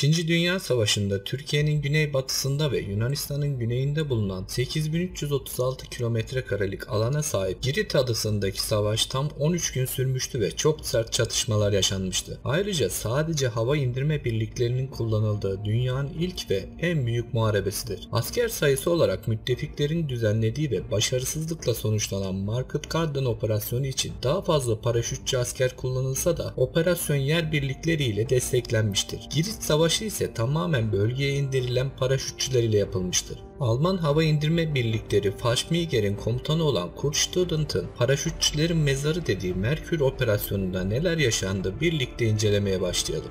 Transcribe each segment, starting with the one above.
İkinci Dünya Savaşı'nda Türkiye'nin güneybatısında ve Yunanistan'ın güneyinde bulunan 8336 km² alana sahip Girit adasındaki savaş tam 13 gün sürmüştü ve çok sert çatışmalar yaşanmıştı. Ayrıca sadece hava indirme birliklerinin kullanıldığı dünyanın ilk ve en büyük muharebesidir. Asker sayısı olarak müttefiklerin düzenlediği ve başarısızlıkla sonuçlanan Market Garden operasyonu için daha fazla paraşütçü asker kullanılsa da operasyon yer birlikleri ile desteklenmiştir. Girit Savaşı ise tamamen bölgeye indirilen paraşütçüler ile yapılmıştır. Alman hava indirme birlikleri Fallschirmjäger'in komutanı olan Kurt Student'ın paraşütçülerin mezarı dediği Merkür operasyonunda neler yaşandı birlikte incelemeye başlayalım.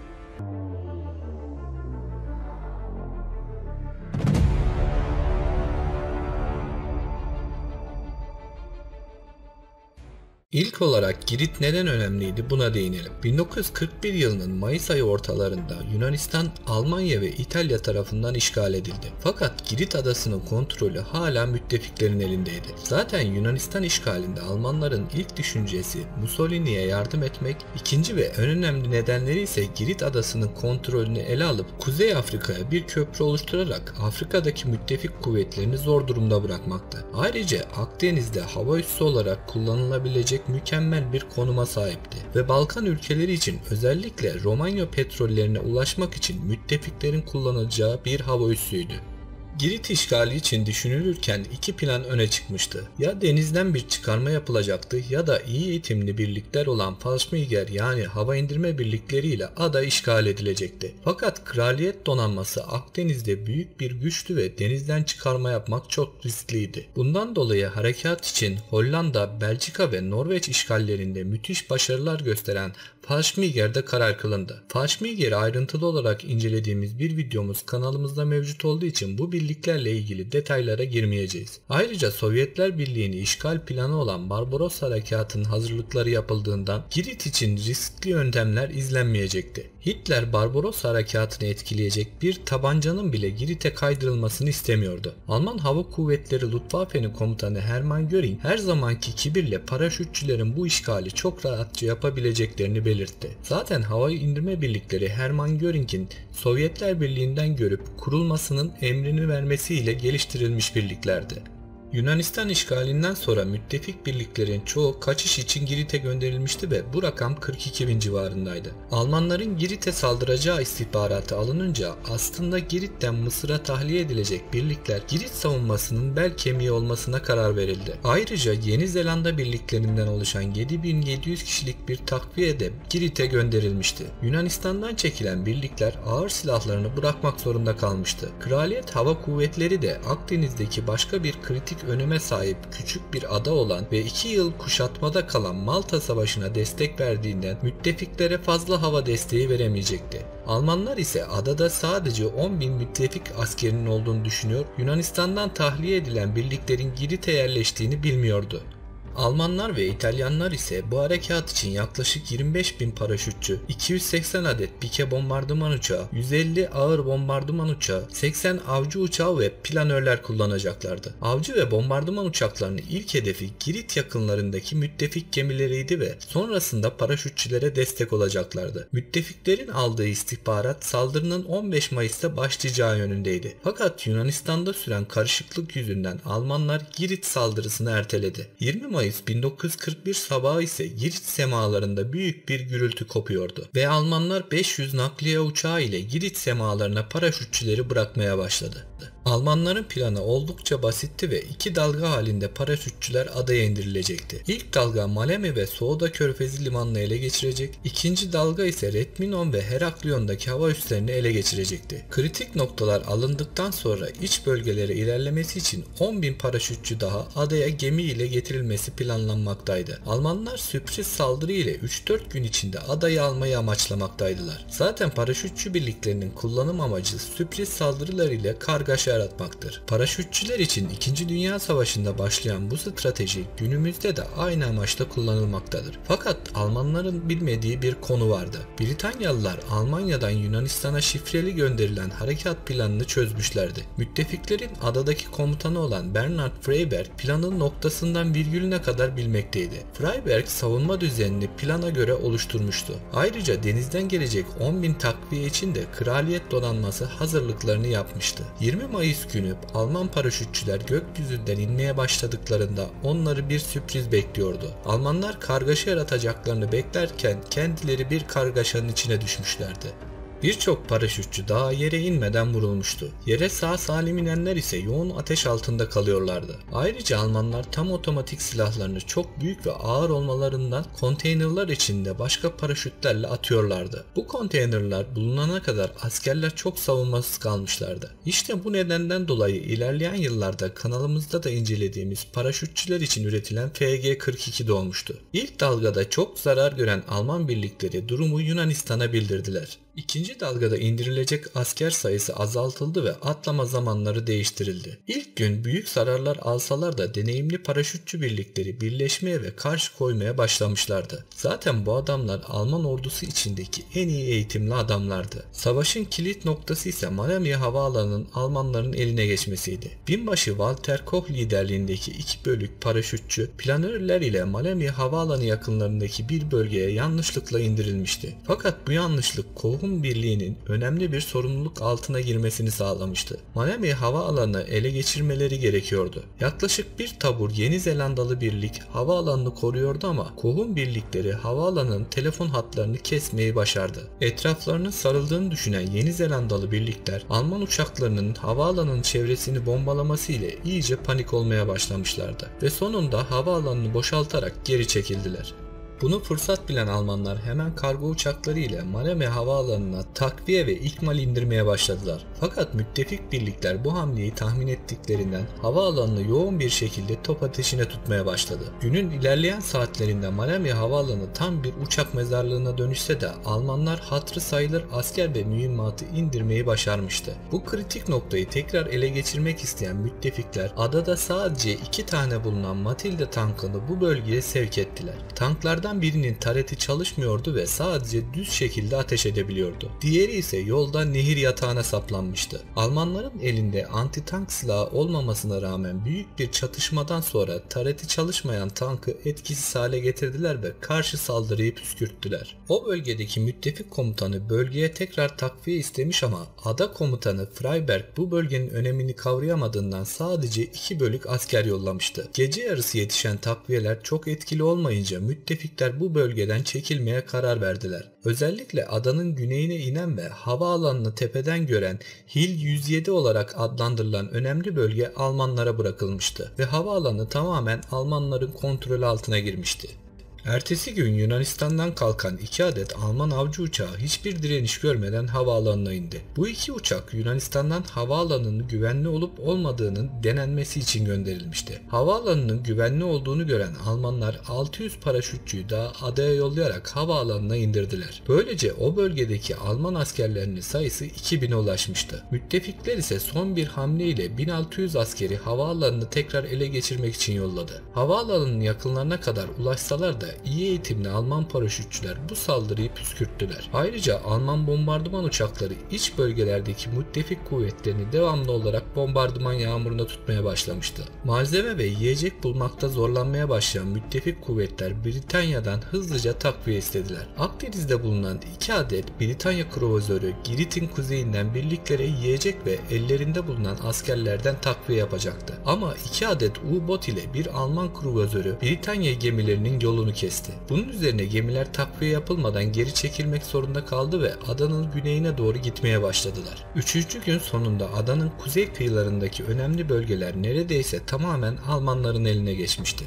İlk olarak Girit neden önemliydi buna değinelim. 1941 yılının Mayıs ayı ortalarında Yunanistan, Almanya ve İtalya tarafından işgal edildi. Fakat Girit adasının kontrolü hala müttefiklerin elindeydi. Zaten Yunanistan işgalinde Almanların ilk düşüncesi Mussolini'ye yardım etmek, ikinci ve en önemli nedenleri ise Girit adasının kontrolünü ele alıp Kuzey Afrika'ya bir köprü oluşturarak Afrika'daki müttefik kuvvetlerini zor durumda bırakmaktı. Ayrıca Akdeniz'de hava üssü olarak kullanılabilecek mükemmel bir konuma sahipti ve Balkan ülkeleri için özellikle Romanya petrollerine ulaşmak için müttefiklerin kullanacağı bir hava üssüydü. Girit işgali için düşünülürken iki plan öne çıkmıştı. Ya denizden bir çıkarma yapılacaktı ya da iyi eğitimli birlikler olan Fallschirmjäger yani hava indirme birlikleriyle ada işgal edilecekti. Fakat kraliyet donanması Akdeniz'de büyük bir güçtü ve denizden çıkarma yapmak çok riskliydi. Bundan dolayı harekat için Hollanda, Belçika ve Norveç işgallerinde müthiş başarılar gösteren Fallschirmjäger'de karar kılındı. Fallschirmjäger'i ayrıntılı olarak incelediğimiz bir videomuz kanalımızda mevcut olduğu için bu birliklerle ilgili detaylara girmeyeceğiz. Ayrıca Sovyetler Birliği'nin işgal planı olan Barbaros Harekatı'nın hazırlıkları yapıldığından Girit için riskli yöntemler izlenmeyecekti. Hitler Barbaros Harekatı'nı etkileyecek bir tabancanın bile Girit'e kaydırılmasını istemiyordu. Alman Hava Kuvvetleri Luftwaffe'nin komutanı Hermann Göring her zamanki kibirle paraşütçülerin bu işgali çok rahatça yapabileceklerini belirtti. Zaten hava indirme birlikleri Hermann Göring'in Sovyetler Birliği'nden görüp kurulmasının emrini vermesiyle geliştirilmiş birliklerdi. Yunanistan işgalinden sonra müttefik birliklerin çoğu kaçış için Girit'e gönderilmişti ve bu rakam 42.000 civarındaydı. Almanların Girit'e saldıracağı istihbaratı alınınca aslında Girit'ten Mısır'a tahliye edilecek birlikler Girit savunmasının bel kemiği olmasına karar verildi. Ayrıca Yeni Zelanda birliklerinden oluşan 7.700 kişilik bir takviye de Girit'e gönderilmişti. Yunanistan'dan çekilen birlikler ağır silahlarını bırakmak zorunda kalmıştı. Kraliyet Hava Kuvvetleri de Akdeniz'deki başka bir kritik öneme sahip küçük bir ada olan ve 2 yıl kuşatmada kalan Malta Savaşı'na destek verdiğinden müttefiklere fazla hava desteği veremeyecekti. Almanlar ise adada sadece 10.000 müttefik askerinin olduğunu düşünüyor, Yunanistan'dan tahliye edilen birliklerin Girit'e yerleştiğini bilmiyordu. Almanlar ve İtalyanlar ise bu harekat için yaklaşık 25.000 paraşütçü, 280 adet pike bombardıman uçağı, 150 ağır bombardıman uçağı, 80 avcı uçağı ve planörler kullanacaklardı. Avcı ve bombardıman uçaklarının ilk hedefi Girit yakınlarındaki müttefik gemileriydi ve sonrasında paraşütçülere destek olacaklardı. Müttefiklerin aldığı istihbarat saldırının 15 Mayıs'ta başlayacağı yönündeydi. Fakat Yunanistan'da süren karışıklık yüzünden Almanlar Girit saldırısını erteledi. 20 Mayıs 1941 sabahı ise Girit semalarında büyük bir gürültü kopuyordu ve Almanlar 500 nakliye uçağı ile Girit semalarına paraşütçüleri bırakmaya başladı. Almanların planı oldukça basitti ve 2 dalga halinde paraşütçüler adaya indirilecekti. İlk dalga Malemi ve Souda Körfezi limanını ele geçirecek, ikinci dalga ise Redminon ve Heraklion'daki hava üslerini ele geçirecekti. Kritik noktalar alındıktan sonra iç bölgelere ilerlemesi için 10.000 paraşütçü daha adaya gemi ile getirilmesi planlanmaktaydı. Almanlar sürpriz saldırı ile 3-4 gün içinde adayı almayı amaçlamaktaydılar. Zaten paraşütçü birliklerinin kullanım amacı sürpriz saldırılar ile kargaşa yaratmaktır. Paraşütçüler için 2. Dünya Savaşı'nda başlayan bu strateji günümüzde de aynı amaçla kullanılmaktadır. Fakat Almanların bilmediği bir konu vardı. Britanyalılar Almanya'dan Yunanistan'a şifreli gönderilen harekat planını çözmüşlerdi. Müttefiklerin adadaki komutanı olan Bernhard Freyberg planın noktasından virgülüne kadar bilmekteydi. Freyberg savunma düzenini plana göre oluşturmuştu. Ayrıca denizden gelecek 10.000 takviye için de Kraliyet Donanması hazırlıklarını yapmıştı. 20 Mayıs günü Alman paraşütçüler gökyüzünden inmeye başladıklarında onları bir sürpriz bekliyordu. Almanlar kargaşa yaratacaklarını beklerken kendileri bir kargaşanın içine düşmüşlerdi. Birçok paraşütçü daha yere inmeden vurulmuştu. Yere sağ salim inenler ise yoğun ateş altında kalıyorlardı. Ayrıca Almanlar tam otomatik silahlarını çok büyük ve ağır olmalarından konteynerler içinde başka paraşütlerle atıyorlardı. Bu konteynerler bulunana kadar askerler çok savunmasız kalmışlardı. İşte bu nedenden dolayı ilerleyen yıllarda kanalımızda da incelediğimiz paraşütçüler için üretilen FG-42 doğmuştu. İlk dalgada çok zarar gören Alman birlikleri durumu Yunanistan'a bildirdiler. İkinci dalgada indirilecek asker sayısı azaltıldı ve atlama zamanları değiştirildi. İlk gün büyük zararlar alsalar da deneyimli paraşütçü birlikleri birleşmeye ve karşı koymaya başlamışlardı. Zaten bu adamlar Alman ordusu içindeki en iyi eğitimli adamlardı. Savaşın kilit noktası ise Malmö havaalanının Almanların eline geçmesiydi. Binbaşı Walter Koch liderliğindeki 2 bölük paraşütçü planörler ile Malmö havaalanı yakınlarındaki bir bölgeye yanlışlıkla indirilmişti. Fakat bu yanlışlık Koch'un birliğinin önemli bir sorumluluk altına girmesini sağlamıştı. Malmö havaalanını ele geçirmeleri gerekiyordu. Yaklaşık bir tabur Yeni Zelandalı birlik havaalanını koruyordu ama Koch'un birlikleri havaalanının telefon hatlarını kesmeyi başardı. Etraflarının sarıldığını düşünen Yeni Zelandalı birlikler Alman uçaklarının havaalanının çevresini bombalaması ile iyice panik olmaya başlamışlardı ve sonunda havaalanını boşaltarak geri çekildiler. Bunu fırsat bilen Almanlar hemen kargo uçakları ile Malmö havaalanına takviye ve ikmal indirmeye başladılar. Fakat müttefik birlikler bu hamleyi tahmin ettiklerinden havaalanını yoğun bir şekilde top ateşine tutmaya başladı. Günün ilerleyen saatlerinde Malmö havaalanı tam bir uçak mezarlığına dönüşse de Almanlar hatırı sayılır asker ve mühimmatı indirmeyi başarmıştı. Bu kritik noktayı tekrar ele geçirmek isteyen müttefikler adada sadece 2 tane bulunan Matilda tankını bu bölgeye sevk ettiler. Tanklardan birinin tareti çalışmıyordu ve sadece düz şekilde ateş edebiliyordu. Diğeri ise yolda nehir yatağına saplanmıştı. Almanların elinde anti-tank silahı olmamasına rağmen büyük bir çatışmadan sonra tareti çalışmayan tankı etkisiz hale getirdiler ve karşı saldırıyı püskürttüler. O bölgedeki müttefik komutanı bölgeye tekrar takviye istemiş ama ada komutanı Freyberg bu bölgenin önemini kavrayamadığından sadece 2 bölük asker yollamıştı. Gece yarısı yetişen takviyeler çok etkili olmayınca müttefikler bu bölgeden çekilmeye karar verdiler. Özellikle adanın güneyine inen ve havaalanını tepeden gören Hill 107 olarak adlandırılan önemli bölge Almanlara bırakılmıştı ve havaalanı tamamen Almanların kontrolü altına girmişti. Ertesi gün Yunanistan'dan kalkan 2 adet Alman avcı uçağı hiçbir direniş görmeden havaalanına indi. Bu 2 uçak Yunanistan'dan havaalanının güvenli olup olmadığının denenmesi için gönderilmişti. Havaalanının güvenli olduğunu gören Almanlar 600 paraşütçüyü daha adaya yollayarak havaalanına indirdiler. Böylece o bölgedeki Alman askerlerinin sayısı 2000'e ulaşmıştı. Müttefikler ise son bir hamle ile 1600 askeri havaalanını tekrar ele geçirmek için yolladı. Havaalanının yakınlarına kadar ulaşsalar da iyi eğitimli Alman paraşütçüler bu saldırıyı püskürttüler. Ayrıca Alman bombardıman uçakları iç bölgelerdeki müttefik kuvvetlerini devamlı olarak bombardıman yağmuruna tutmaya başlamıştı. Malzeme ve yiyecek bulmakta zorlanmaya başlayan müttefik kuvvetler Britanya'dan hızlıca takviye istediler. Akdeniz'de bulunan 2 adet Britanya kruvazörü Girit'in kuzeyinden birliklere yiyecek ve ellerinde bulunan askerlerden takviye yapacaktı. Ama 2 adet U-bot ile bir Alman kruvazörü Britanya gemilerinin yolunu kesti. Bunun üzerine gemiler takviye yapılmadan geri çekilmek zorunda kaldı ve adanın güneyine doğru gitmeye başladılar. 3. gün sonunda adanın kuzey kıyılarındaki önemli bölgeler neredeyse tamamen Almanların eline geçmişti.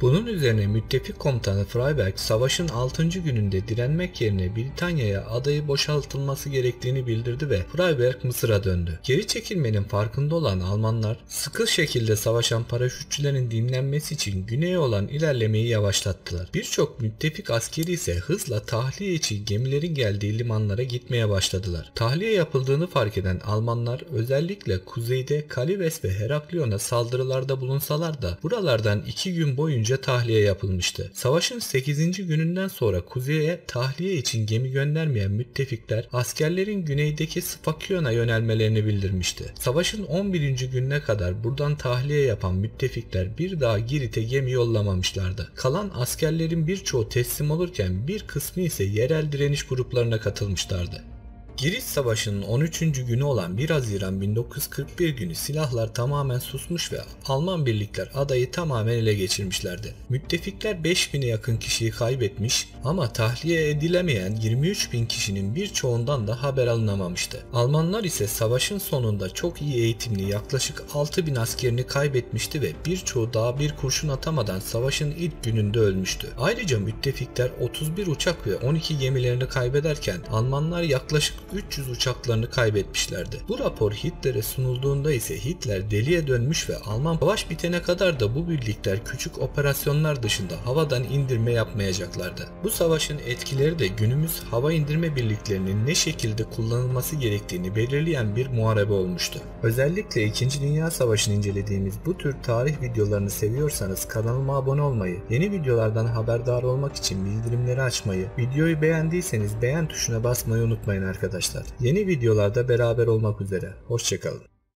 Bunun üzerine müttefik komutanı Freyberg savaşın 6. gününde direnmek yerine Britanya'ya adayı boşaltılması gerektiğini bildirdi ve Freyberg Mısır'a döndü. Geri çekilmenin farkında olan Almanlar sıkı şekilde savaşan paraşütçülerin dinlenmesi için güneye olan ilerlemeyi yavaşlattılar. Birçok müttefik askeri ise hızla tahliye için gemilerin geldiği limanlara gitmeye başladılar. Tahliye yapıldığını fark eden Almanlar özellikle kuzeyde Kalives ve Heraklion'a saldırılarda bulunsalar da buralardan 2 gün boyunca tahliye yapılmıştı. Savaşın 8. gününden sonra kuzeye tahliye için gemi göndermeyen müttefikler askerlerin güneydeki Spakion'a yönelmelerini bildirmişti. Savaşın 11. gününe kadar buradan tahliye yapan müttefikler bir daha Girit'e gemi yollamamışlardı. Kalan askerlerin birçoğu teslim olurken bir kısmı ise yerel direniş gruplarına katılmışlardı. Girit Savaşı'nın 13. günü olan 1 Haziran 1941 günü silahlar tamamen susmuş ve Alman birlikler adayı tamamen ele geçirmişlerdi. Müttefikler 5.000'e yakın kişiyi kaybetmiş ama tahliye edilemeyen 23.000 kişinin birçoğundan da haber alınamamıştı. Almanlar ise savaşın sonunda çok iyi eğitimli yaklaşık 6.000 askerini kaybetmişti ve birçoğu daha bir kurşun atamadan savaşın ilk gününde ölmüştü. Ayrıca müttefikler 31 uçak ve 12 gemilerini kaybederken Almanlar yaklaşık 300 uçaklarını kaybetmişlerdi. Bu rapor Hitler'e sunulduğunda ise Hitler deliye dönmüş ve Alman savaş bitene kadar da bu birlikler küçük operasyonlar dışında havadan indirme yapmayacaklardı. Bu savaşın etkileri de günümüz hava indirme birliklerinin ne şekilde kullanılması gerektiğini belirleyen bir muharebe olmuştu. Özellikle 2. Dünya Savaşı'nı incelediğimiz bu tür tarih videolarını seviyorsanız kanalıma abone olmayı, yeni videolardan haberdar olmak için bildirimleri açmayı, videoyu beğendiyseniz beğen tuşuna basmayı unutmayın arkadaşlar. Yeni videolarda beraber olmak üzere. Hoşça kalın.